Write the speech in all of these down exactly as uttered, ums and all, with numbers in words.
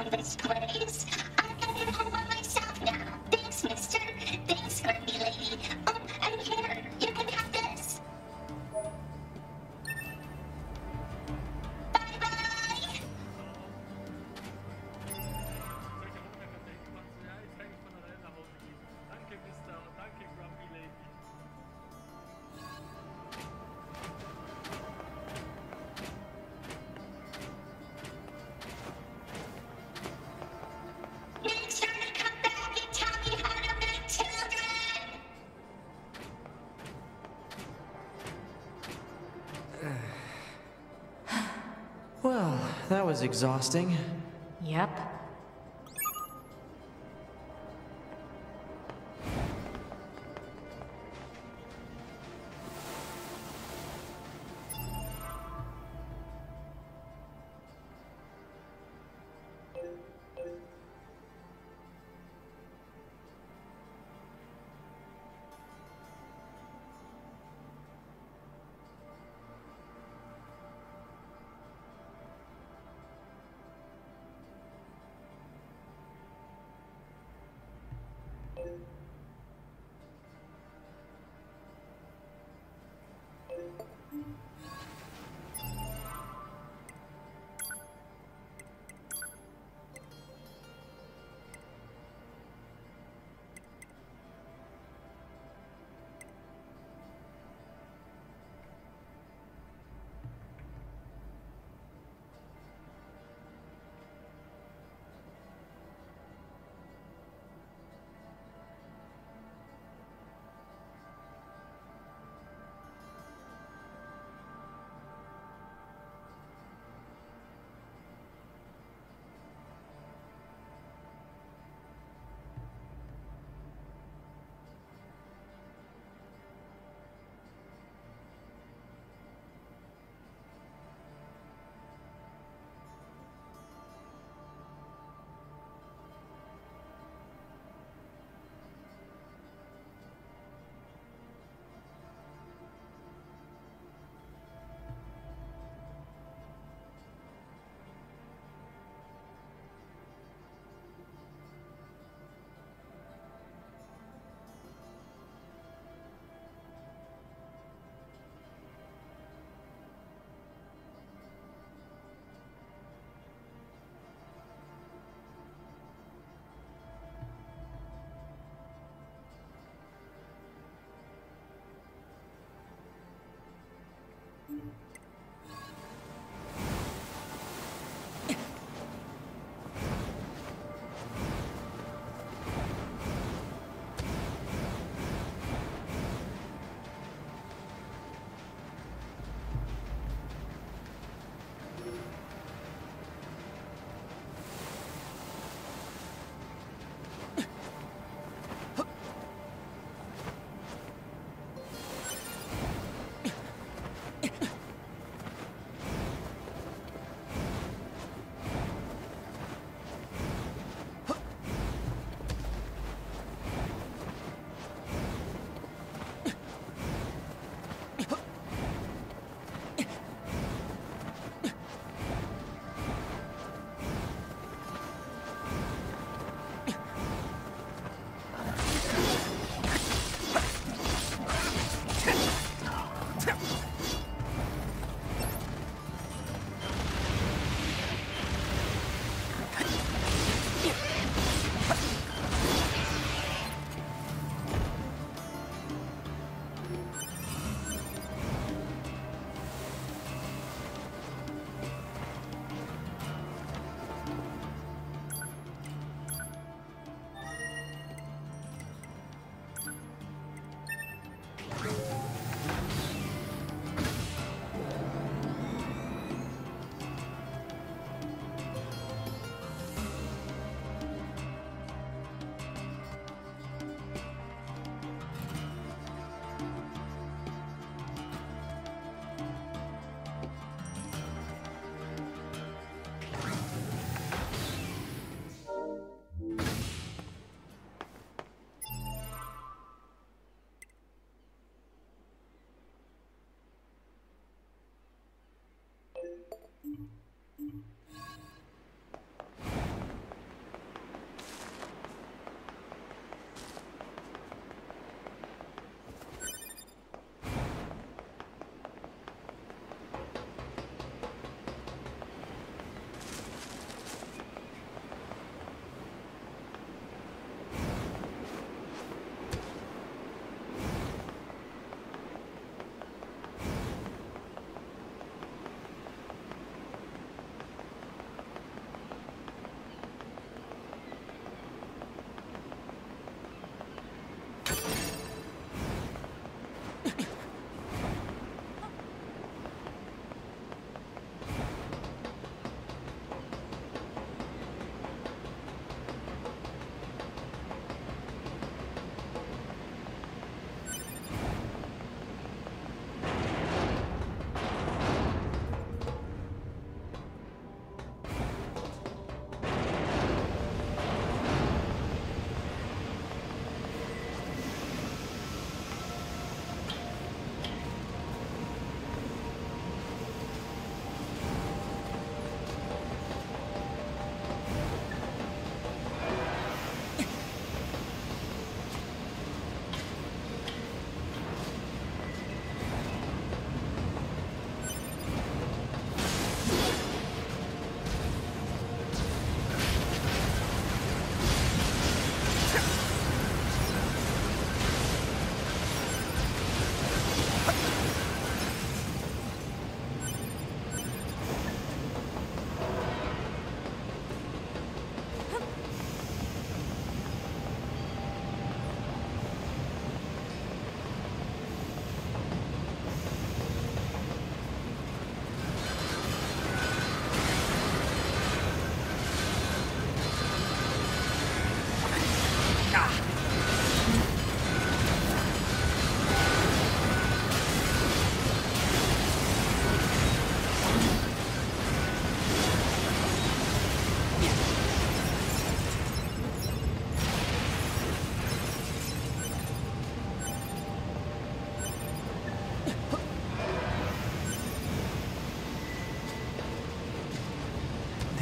this place. I'm gonna get home by myself now. Thanks, mister. Thanks, grumpy lady. Oh, and here, you can have this. Bye-bye. Make sure to come back and tell me how to make children. Well, that was exhausting. Yep.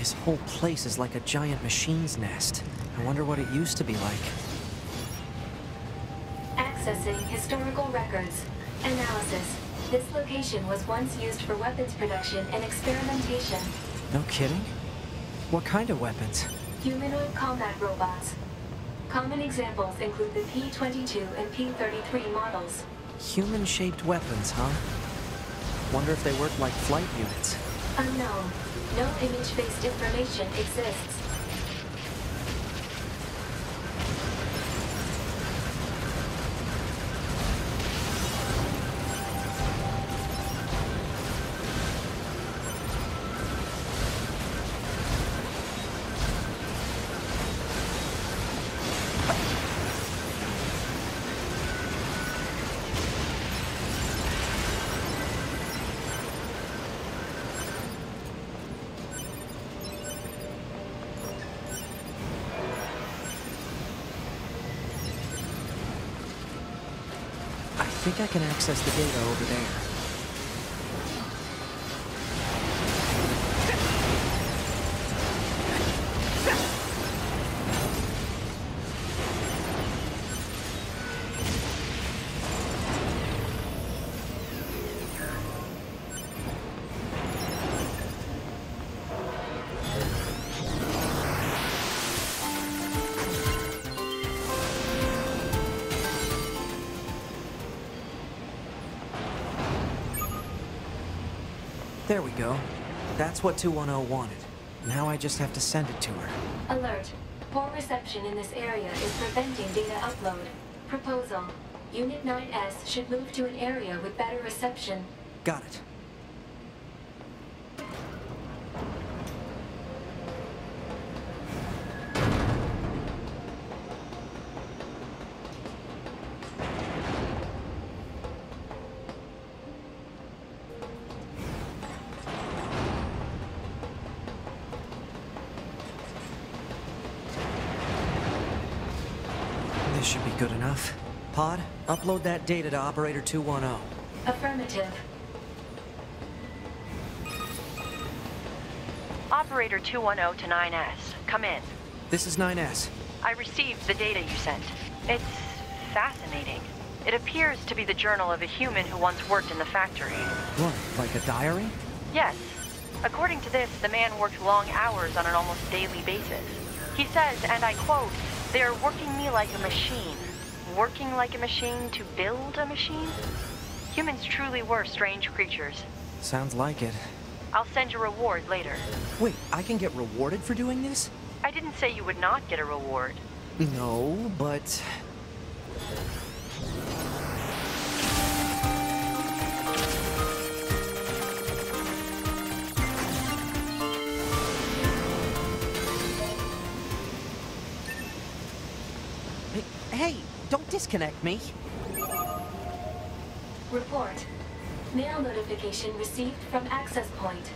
This whole place is like a giant machine's nest. I wonder what it used to be like. Accessing historical records. Analysis. This location was once used for weapons production and experimentation. No kidding? What kind of weapons? Humanoid combat robots. Common examples include the P twenty-two and P thirty-three models. Human-shaped weapons, huh? Wonder if they work like flight units. Unknown. No image-based information exists. I think I can access the data over there. There we go. That's what two one zero wanted. Now I just have to send it to her. Alert. Poor reception in this area is preventing data upload. Proposal. Unit nine S should move to an area with better reception. Got it. This should be good enough. Pod, upload that data to Operator two one zero. Affirmative. Operator two one zero to nine S. Come in. This is nine S. I received the data you sent. It's fascinating. It appears to be the journal of a human who once worked in the factory. What, like a diary? Yes. According to this, the man worked long hours on an almost daily basis. He says, and I quote, "They're working me like a machine." Working like a machine to build a machine? Humans truly were strange creatures. Sounds like it. I'll send you a reward later. Wait, I can get rewarded for doing this? I didn't say you would not get a reward. No, but... Hey, don't disconnect me. Report. Mail notification received from access point.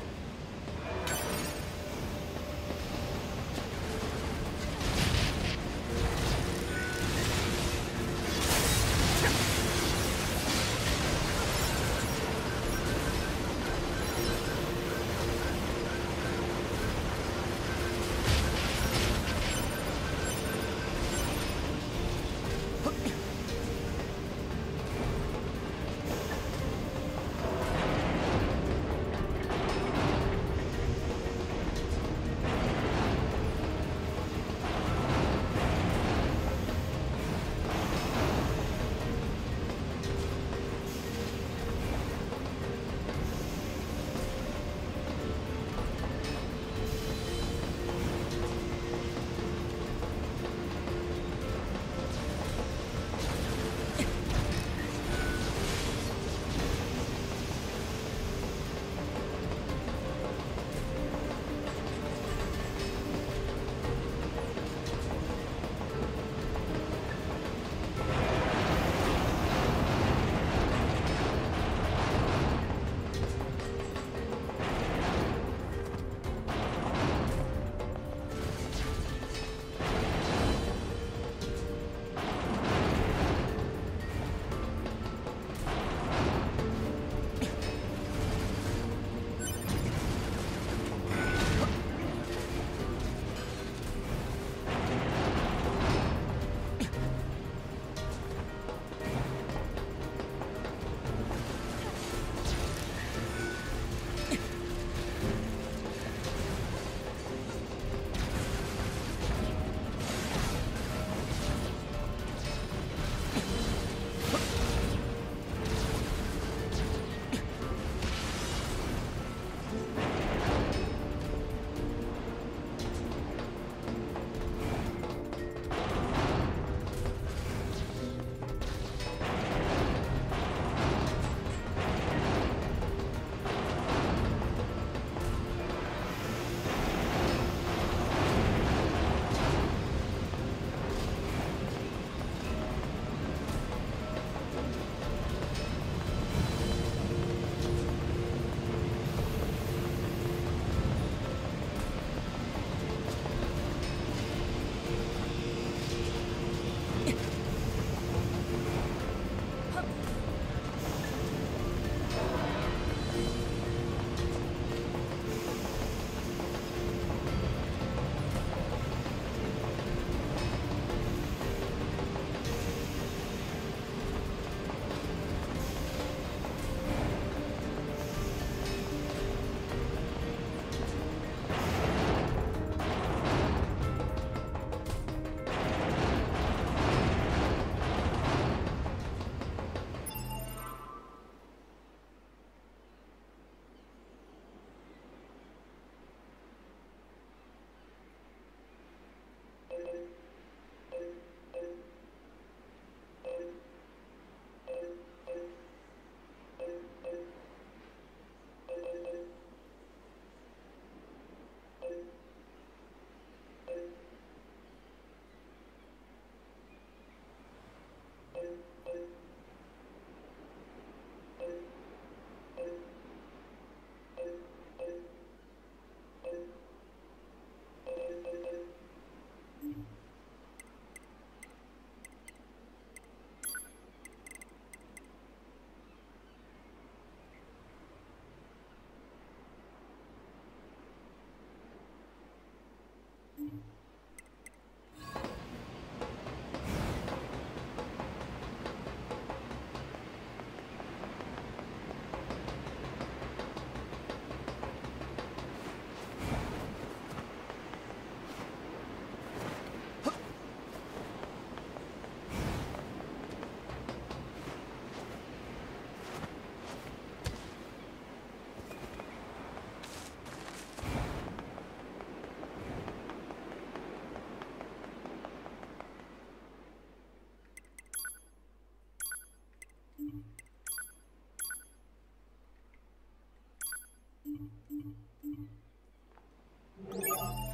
Thank you.